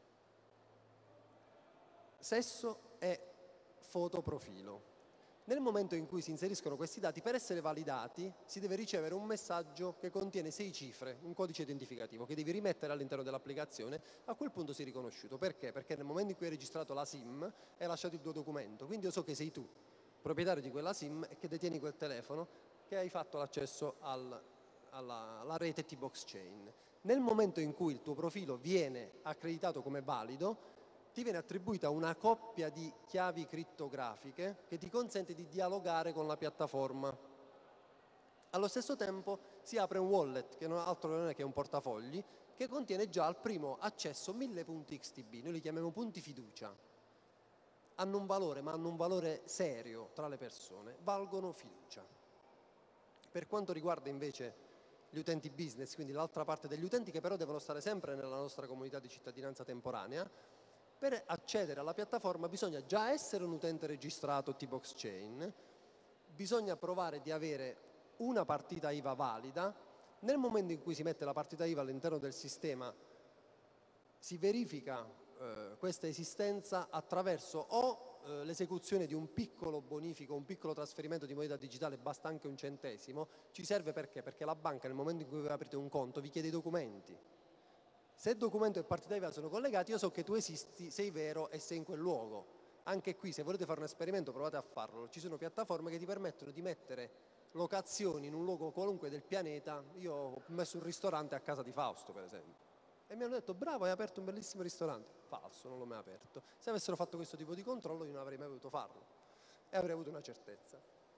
sesso e fotoprofilo. Nel momento in cui si inseriscono questi dati, per essere validati si deve ricevere un messaggio che contiene 6 cifre, un codice identificativo che devi rimettere all'interno dell'applicazione. A quel punto sei riconosciuto. Perché? Perché nel momento in cui hai registrato la SIM hai lasciato il tuo documento, quindi io so che sei tu, proprietario di quella SIM e che detieni quel telefono, che hai fatto l'accesso alla rete T-Box Chain. Nel momento in cui il tuo profilo viene accreditato come valido, ti viene attribuita una coppia di chiavi crittografiche che ti consente di dialogare con la piattaforma. Allo stesso tempo si apre un wallet, che altro non è che un portafogli, che contiene già al primo accesso 1000 punti XTB, noi li chiamiamo punti fiducia. Hanno un valore, ma hanno un valore serio tra le persone, valgono fiducia. Per quanto riguarda invece gli utenti business, quindi l'altra parte degli utenti che però devono stare sempre nella nostra comunità di cittadinanza temporanea, per accedere alla piattaforma bisogna già essere un utente registrato T-Box Chain, bisogna provare di avere una partita IVA valida. Nel momento in cui si mette la partita IVA all'interno del sistema si verifica questa esistenza attraverso o l'esecuzione di un piccolo bonifico, un piccolo trasferimento di moneta digitale, basta anche un centesimo. Ci serve perché? Perché la banca nel momento in cui voi aprite un conto vi chiede i documenti. Se il documento e partita IVA sono collegati, io so che tu esisti, sei vero e sei in quel luogo. Anche qui, se volete fare un esperimento, provate a farlo. Ci sono piattaforme che ti permettono di mettere locazioni in un luogo qualunque del pianeta. Io ho messo un ristorante a casa di Fausto, per esempio. E mi hanno detto, bravo, hai aperto un bellissimo ristorante. Falso, non l'ho mai aperto. Se avessero fatto questo tipo di controllo, io non avrei mai voluto farlo. E avrei avuto una certezza.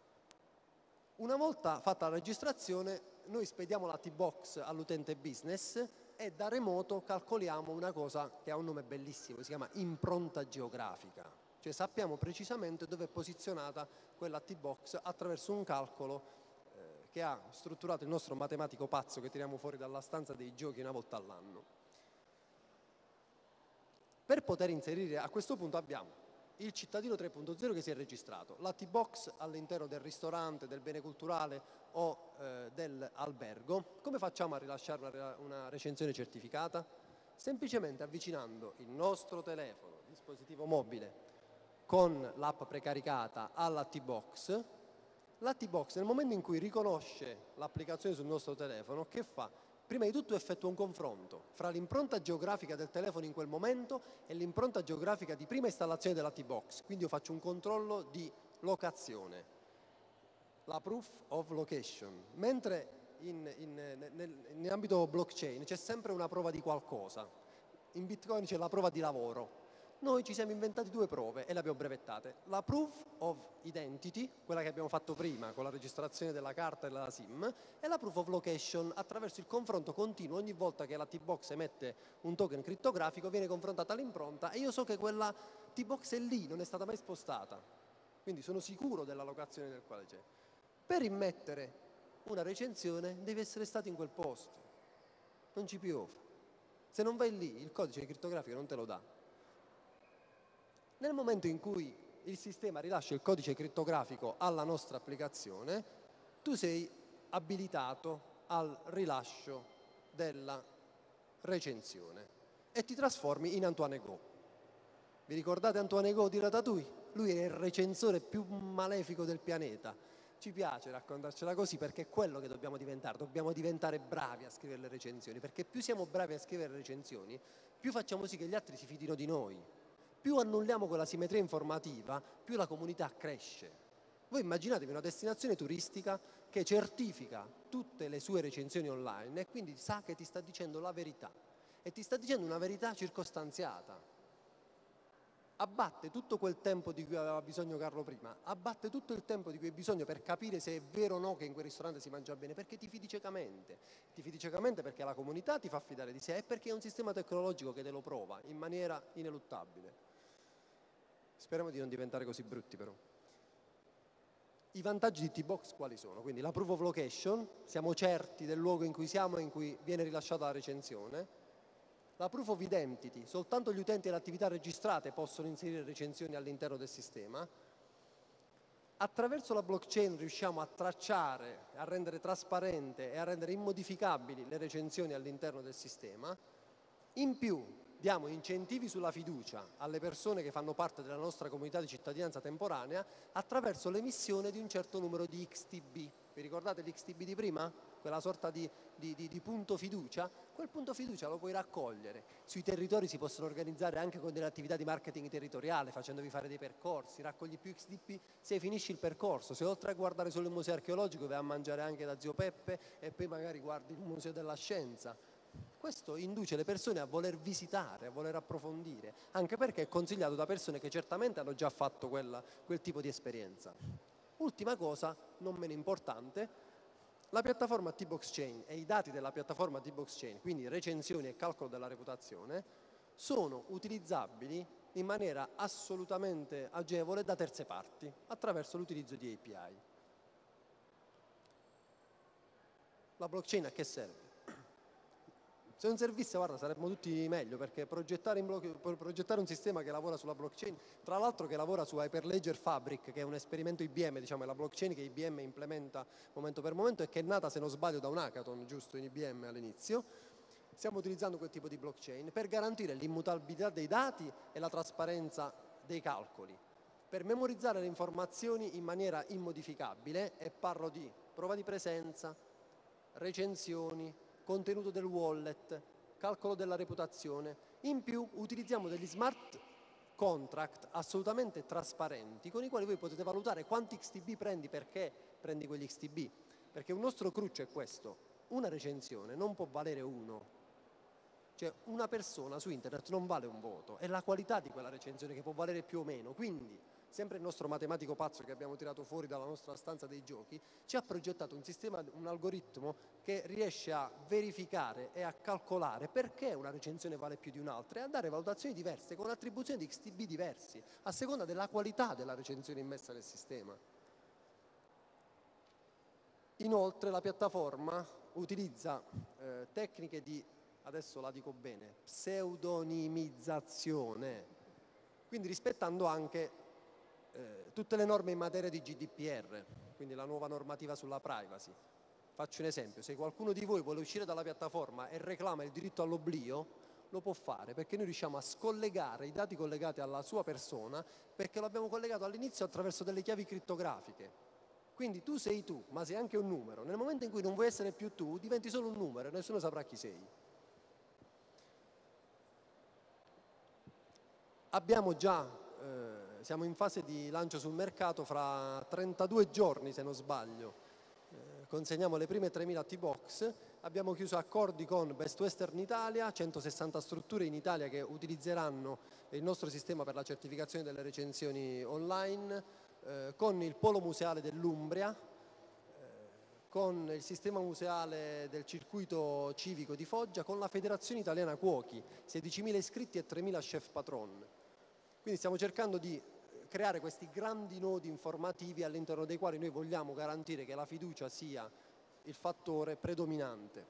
Una volta fatta la registrazione, noi spediamo la T-Box all'utente business e da remoto calcoliamo una cosa che ha un nome bellissimo, si chiama impronta geografica. Cioè sappiamo precisamente dove è posizionata quella T-Box attraverso un calcolo che ha strutturato il nostro matematico pazzo che tiriamo fuori dalla stanza dei giochi una volta all'anno. Per poter inserire, a questo punto abbiamo il cittadino 3.0 che si è registrato, la T-Box all'interno del ristorante, del bene culturale o dell'albergo. Come facciamo a rilasciare una recensione certificata? Semplicemente avvicinando il nostro telefono, dispositivo mobile, con l'app precaricata alla T-Box. La T-Box nel momento in cui riconosce l'applicazione sul nostro telefono, che fa? Prima di tutto effettua un confronto fra l'impronta geografica del telefono in quel momento e l'impronta geografica di prima installazione della T-Box, quindi io faccio un controllo di locazione, la proof of location, mentre in ambito blockchain c'è sempre una prova di qualcosa, in Bitcoin c'è la prova di lavoro. Noi ci siamo inventati due prove e le abbiamo brevettate. La proof of identity, quella che abbiamo fatto prima con la registrazione della carta e della SIM, e la proof of location, attraverso il confronto continuo. Ogni volta che la T-Box emette un token crittografico viene confrontata l'impronta e io so che quella T-Box è lì, non è stata mai spostata. Quindi sono sicuro della locazione del quale c'è. Per immettere una recensione devi essere stato in quel posto. Non ci piove. Se non vai lì, il codice crittografico non te lo dà. Nel momento in cui il sistema rilascia il codice crittografico alla nostra applicazione, tu sei abilitato al rilascio della recensione e ti trasformi in Antoine Ego. Vi ricordate Antoine Ego di Ratatouille? Lui è il recensore più malefico del pianeta. Ci piace raccontarcela così perché è quello che dobbiamo diventare bravi a scrivere le recensioni, perché più siamo bravi a scrivere le recensioni, più facciamo sì che gli altri si fidino di noi. Più annulliamo quella simmetria informativa, più la comunità cresce. Voi immaginatevi una destinazione turistica che certifica tutte le sue recensioni online e quindi sa che ti sta dicendo la verità, e ti sta dicendo una verità circostanziata. Abbatte tutto quel tempo di cui aveva bisogno Carlo prima, abbatte tutto il tempo di cui hai bisogno per capire se è vero o no che in quel ristorante si mangia bene, perché ti fidi ciecamente. Ti fidi ciecamente perché la comunità ti fa fidare di sé e perché è un sistema tecnologico che te lo prova in maniera ineluttabile. Speriamo di non diventare così brutti però. I vantaggi di T-Box quali sono? Quindi la proof of location, siamo certi del luogo in cui siamo e in cui viene rilasciata la recensione. La proof of identity, soltanto gli utenti e le attività registrate possono inserire recensioni all'interno del sistema. Attraverso la blockchain riusciamo a tracciare, a rendere trasparente e a rendere immodificabili le recensioni all'interno del sistema. In più diamo incentivi sulla fiducia alle persone che fanno parte della nostra comunità di cittadinanza temporanea attraverso l'emissione di un certo numero di XTB. Vi ricordate l'XTB di prima? Quella sorta di punto fiducia? Quel punto fiducia lo puoi raccogliere. Sui territori si possono organizzare anche con delle attività di marketing territoriale, facendovi fare dei percorsi, raccogli più XTB se finisci il percorso. Se oltre a guardare solo il museo archeologico vai a mangiare anche da zio Peppe e poi magari guardi il museo della scienza. Questo induce le persone a voler visitare, a voler approfondire, anche perché è consigliato da persone che certamente hanno già fatto quel tipo di esperienza. Ultima cosa, non meno importante, la piattaforma T-Box Chain e i dati della piattaforma T-Box Chain, quindi recensioni e calcolo della reputazione, sono utilizzabili in maniera assolutamente agevole da terze parti, attraverso l'utilizzo di API. La blockchain a che serve? Se non servisse, guarda, saremmo tutti meglio, perché progettare un sistema che lavora sulla blockchain, tra l'altro che lavora su Hyperledger Fabric, che è un esperimento IBM, diciamo, è la blockchain che IBM implementa momento per momento e che è nata, se non sbaglio, da un hackathon, giusto, in IBM all'inizio. Stiamo utilizzando quel tipo di blockchain per garantire l'immutabilità dei dati e la trasparenza dei calcoli, per memorizzare le informazioni in maniera immodificabile, e parlo di prova di presenza, recensioni, contenuto del wallet, calcolo della reputazione. In più utilizziamo degli smart contract assolutamente trasparenti con i quali voi potete valutare quanti XTB prendi, perché prendi quegli XTB. Perché un nostro cruccio è questo: una recensione non può valere uno. Cioè una persona su internet non vale un voto, è la qualità di quella recensione che può valere più o meno. Quindi sempre il nostro matematico pazzo che abbiamo tirato fuori dalla nostra stanza dei giochi ci ha progettato un sistema, un algoritmo che riesce a verificare e a calcolare perché una recensione vale più di un'altra e a dare valutazioni diverse con attribuzioni di XTB diversi a seconda della qualità della recensione immessa nel sistema. Inoltre la piattaforma utilizza tecniche di, adesso la dico bene, pseudonimizzazione, quindi rispettando anche tutte le norme in materia di GDPR, quindi la nuova normativa sulla privacy. Faccio un esempio: se qualcuno di voi vuole uscire dalla piattaforma e reclama il diritto all'oblio, lo può fare, perché noi riusciamo a scollegare i dati collegati alla sua persona, perché lo abbiamo collegato all'inizio attraverso delle chiavi crittografiche. Quindi tu sei tu, ma sei anche un numero. Nel momento in cui non vuoi essere più tu, diventi solo un numero e nessuno saprà chi sei. Abbiamo già siamo in fase di lancio sul mercato, fra 32 giorni se non sbaglio consegniamo le prime 3000 T-Box. Abbiamo chiuso accordi con Best Western Italia, 160 strutture in Italia che utilizzeranno il nostro sistema per la certificazione delle recensioni online, con il Polo Museale dell'Umbria, con il sistema museale del circuito civico di Foggia, con la Federazione Italiana Cuochi, 16.000 iscritti e 3.000 chef patron. Quindi stiamo cercando di creare questi grandi nodi informativi all'interno dei quali noi vogliamo garantire che la fiducia sia il fattore predominante.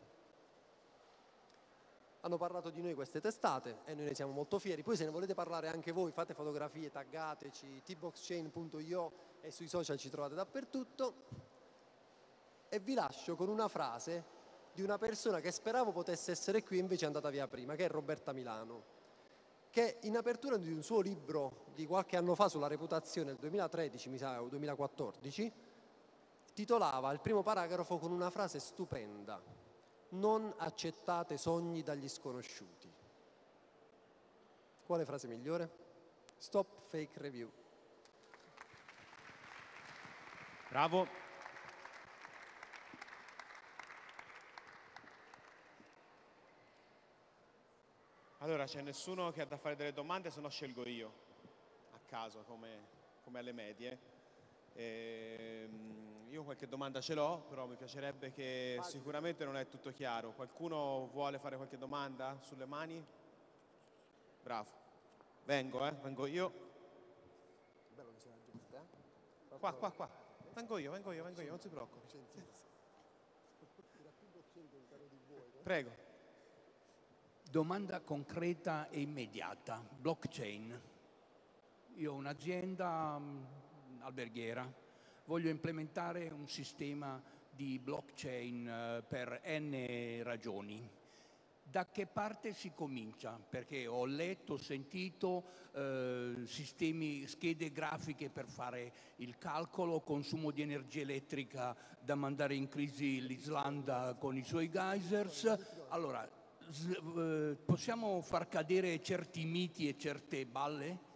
Hanno parlato di noi queste testate e noi ne siamo molto fieri. Poi se ne volete parlare anche voi, fate fotografie, taggateci, tboxchain.io, e sui social ci trovate dappertutto. E vi lascio con una frase di una persona che speravo potesse essere qui e invece è andata via prima, che è Roberta Milano, che in apertura di un suo libro di qualche anno fa sulla reputazione, del 2013 mi sa, o 2014, titolava il primo paragrafo con una frase stupenda: non accettate sogni dagli sconosciuti. Quale frase migliore? Stop fake review. Bravo. Allora, c'è nessuno che ha da fare delle domande, se no scelgo io, a caso, come alle medie. Io qualche domanda ce l'ho, però mi piacerebbe che sicuramente non è tutto chiaro. Qualcuno vuole fare qualche domanda sulle mani? Bravo. Vengo io. Qua. Vengo io, non si preoccupi. Prego. Domanda concreta e immediata. Blockchain. Io ho un'azienda alberghiera, voglio implementare un sistema di blockchain per N ragioni. Da che parte si comincia? Perché ho letto, ho sentito sistemi, schede grafiche per fare il calcolo, consumo di energia elettrica da mandare in crisi l'Islanda con i suoi geysers. Allora, possiamo far cadere certi miti e certe balle?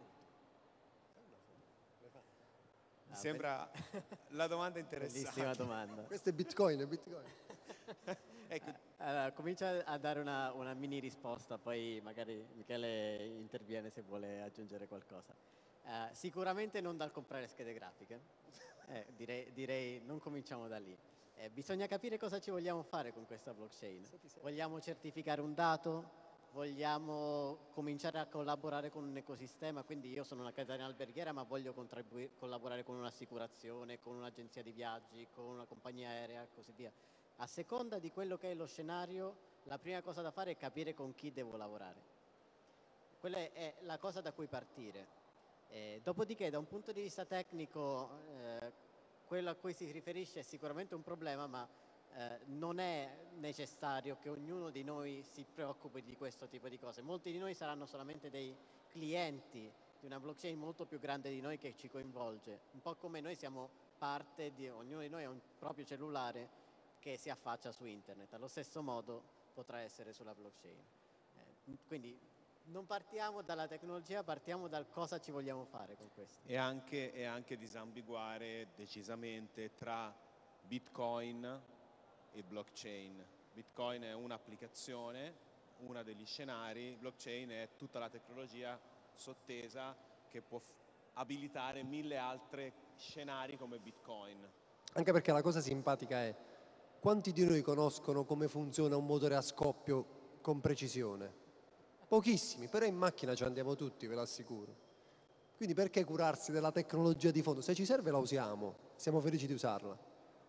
Mi sembra la domanda interessante. Bellissima domanda. Questo è Bitcoin, è Bitcoin. Ecco, Allora, comincia a dare una mini risposta, poi magari Michele interviene se vuole aggiungere qualcosa. Sicuramente non dal comprare schede grafiche, direi non cominciamo da lì. Bisogna capire cosa ci vogliamo fare con questa blockchain. Vogliamo certificare un dato? Vogliamo cominciare a collaborare con un ecosistema? Quindi io sono una catena alberghiera ma voglio collaborare con un'assicurazione, con un'agenzia di viaggi, con una compagnia aerea e così via. A seconda di quello che è lo scenario, la prima cosa da fare è capire con chi devo lavorare. Quella è la cosa da cui partire. Dopodiché, da un punto di vista tecnico, quello a cui si riferisce è sicuramente un problema, ma non è necessario che ognuno di noi si preoccupi di questo tipo di cose. Molti di noi saranno solamente dei clienti di una blockchain molto più grande di noi che ci coinvolge. Un po' come noi siamo parte di, ognuno di noi ha un proprio cellulare che si affaccia su internet. Allo stesso modo potrà essere sulla blockchain. Quindi non partiamo dalla tecnologia, partiamo dal cosa ci vogliamo fare con questo. E anche disambiguare decisamente tra Bitcoin e blockchain. Bitcoin è un'applicazione, uno degli scenari, blockchain è tutta la tecnologia sottesa che può abilitare 1000 altri scenari come Bitcoin. Anche perché la cosa simpatica è: quanti di noi conoscono come funziona un motore a scoppio con precisione? Pochissimi, però in macchina ci andiamo tutti, ve lo assicuro. Quindi perché curarsi della tecnologia di fondo? Se ci serve la usiamo, siamo felici di usarla.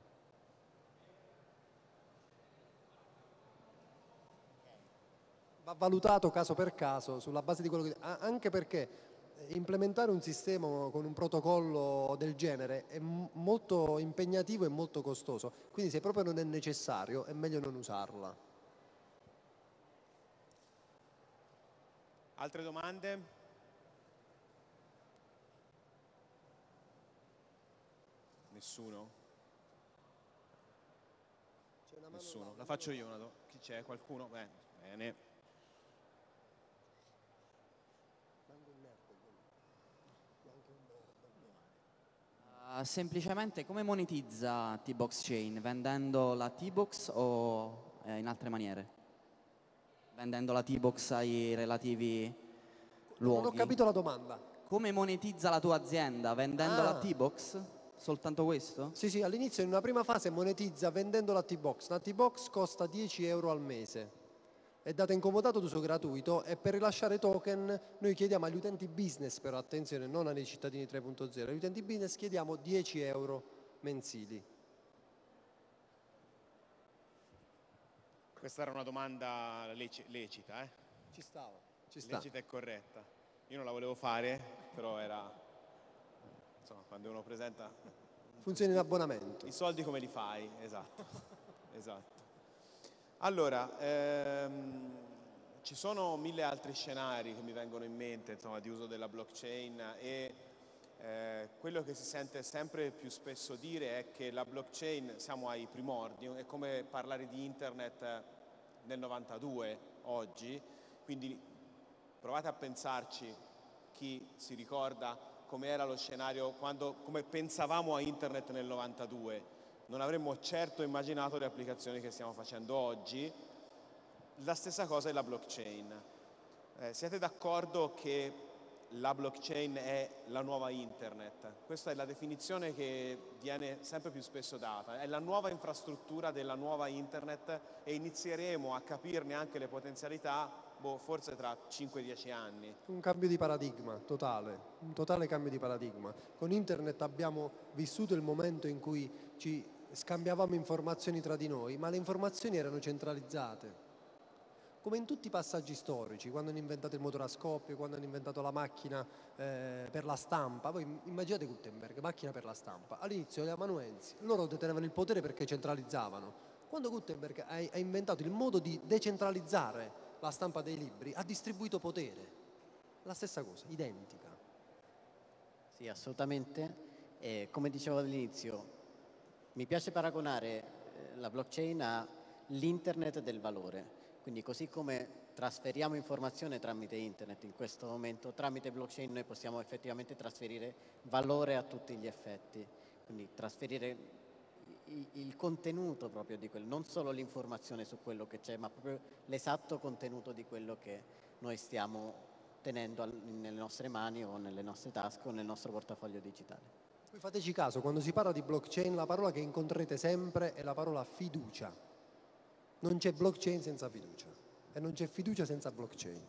Va valutato caso per caso sulla base di quello che... Anche perché implementare un sistema con un protocollo del genere è molto impegnativo e molto costoso, quindi se proprio non è necessario è meglio non usarla. Altre domande? Nessuno? Nessuno. La faccio io una domanda. Chi c'è? Qualcuno? Bene. Semplicemente come monetizza T-Box Chain? Vendendo la T-Box o in altre maniere? Vendendo la T-Box ai relativi luoghi? Non ho capito la domanda. Come monetizza la tua azienda? Vendendo la T-Box? Soltanto questo? Sì, all'inizio in una prima fase monetizza vendendo la T-Box. La T-Box costa 10 euro al mese. È data in comodato d'uso gratuito e per rilasciare token noi chiediamo agli utenti business, però attenzione, non ai cittadini 3.0, agli utenti business chiediamo 10 euro mensili. Questa era una domanda lecita, eh? Ci sta. Lecita e corretta. Io non la volevo fare, però era... Insomma, quando uno presenta... Funziona in abbonamento. I soldi come li fai? Esatto. Esatto. Allora, ci sono 1000 altri scenari che mi vengono in mente, insomma, di uso della blockchain e quello che si sente sempre più spesso dire è che la blockchain, siamo ai primordi, è come parlare di internet nel 92 oggi, quindi provate a pensarci, chi si ricorda come era lo scenario, come pensavamo a internet nel 92. Non avremmo certo immaginato le applicazioni che stiamo facendo oggi. La stessa cosa è la blockchain. Siete d'accordo che la blockchain è la nuova internet? Questa è la definizione che viene sempre più spesso data. È la nuova infrastruttura della nuova internet e inizieremo a capirne anche le potenzialità forse tra 5-10 anni. Un cambio di paradigma totale, un totale cambio di paradigma. Con internet abbiamo vissuto il momento in cui ci scambiavamo informazioni tra di noi, ma le informazioni erano centralizzate. Come in tutti i passaggi storici, quando hanno inventato il motore a scoppio, quando hanno inventato la macchina per la stampa, voi immaginate Gutenberg, macchina per la stampa, all'inizio gli amanuensi, loro detenevano il potere perché centralizzavano. Quando Gutenberg ha inventato il modo di decentralizzare la stampa dei libri, ha distribuito potere. La stessa cosa, identica. Sì, assolutamente. E come dicevo all'inizio, mi piace paragonare la blockchain all'internet del valore. Quindi così come trasferiamo informazione tramite internet in questo momento, tramite blockchain noi possiamo effettivamente trasferire valore a tutti gli effetti. Quindi trasferire il contenuto proprio di quello, non solo l'informazione su quello che c'è, ma proprio l'esatto contenuto di quello che noi stiamo tenendo nelle nostre mani o nelle nostre tasche o nel nostro portafoglio digitale. Voi fateci caso, quando si parla di blockchain la parola che incontrerete sempre è la parola fiducia. Non c'è blockchain senza fiducia e non c'è fiducia senza blockchain.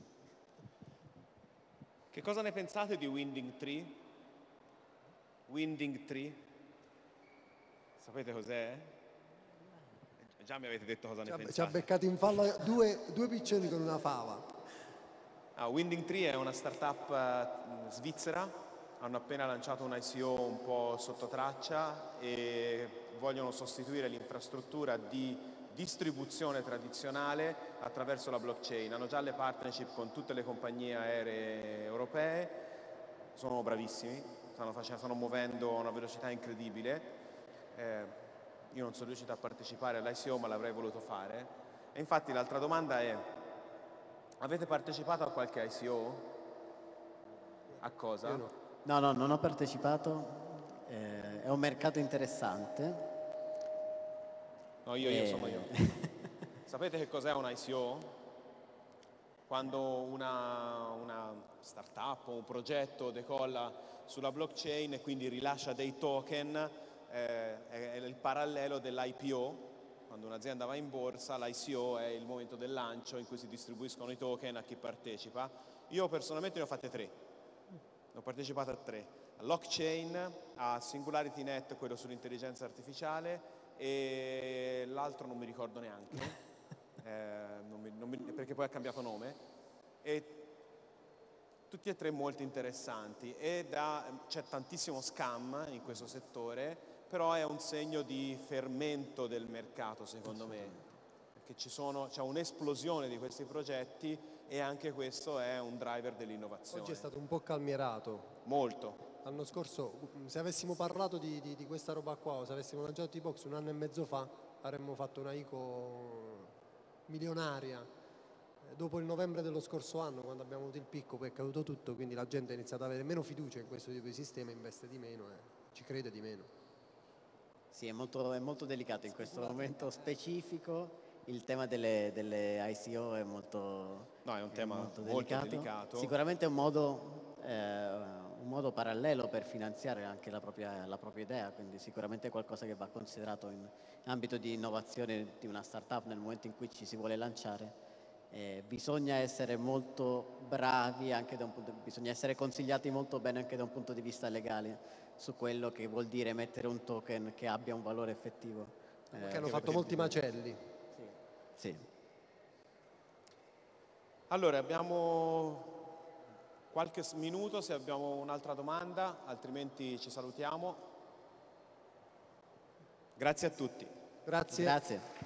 Che cosa ne pensate di Winding Tree? Winding Tree? Sapete cos'è? Già mi avete detto cosa ne pensate. Ci ha beccati in falla due piccioni con una fava. Winding Tree è una startup svizzera, hanno appena lanciato un ICO un po' sotto traccia e vogliono sostituire l'infrastruttura di distribuzione tradizionale attraverso la blockchain. Hanno già le partnership con tutte le compagnie aeree europee, sono bravissimi, stanno muovendo a una velocità incredibile. Io non sono riuscito a partecipare all'ICO, ma l'avrei voluto fare. E infatti l'altra domanda è: avete partecipato a qualche ICO? A cosa? Io no. No, non ho partecipato, è un mercato interessante. No, io sono io. Sapete che cos'è un ICO? Quando una startup o un progetto decolla sulla blockchain e quindi rilascia dei token, è il parallelo dell'IPO. Quando un'azienda va in borsa, l'ICO è il momento del lancio in cui si distribuiscono i token a chi partecipa. Io personalmente ne ho fatte 3. Ho partecipato a 3. A Lockchain, a SingularityNet, quello sull'intelligenza artificiale, e l'altro non mi ricordo neanche, perché poi ha cambiato nome. E tutti e 3 molto interessanti. C'è tantissimo scam in questo settore, però è un segno di fermento del mercato, secondo me, perché c'è un'esplosione di questi progetti e anche questo è un driver dell'innovazione. Oggi è stato un po' calmierato. Molto. L'anno scorso, se avessimo parlato di questa roba qua, o se avessimo lanciato T-Box 1 anno e mezzo fa, avremmo fatto una ICO milionaria. Dopo il novembre dello scorso anno, quando abbiamo avuto il picco, poi è caduto tutto, quindi la gente ha iniziato ad avere meno fiducia in questo tipo di sistema, investe di meno e ci crede di meno. Sì, è molto delicato in questo momento specifico. Il tema delle ICO è molto No, è un tema molto delicato. Sicuramente è un modo parallelo per finanziare anche la propria idea, quindi sicuramente è qualcosa che va considerato in ambito di innovazione di una startup nel momento in cui ci si vuole lanciare. Bisogna essere molto bravi, bisogna essere consigliati molto bene anche da un punto di vista legale su quello che vuol dire mettere un token che abbia un valore effettivo. Che hanno fatto molti macelli. Sì. Allora, abbiamo qualche minuto se abbiamo un'altra domanda, altrimenti ci salutiamo. Grazie a tutti. Grazie. Grazie.